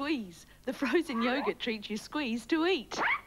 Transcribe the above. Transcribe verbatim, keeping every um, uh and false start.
squeeze. The frozen yogurt treats you squeeze to eat.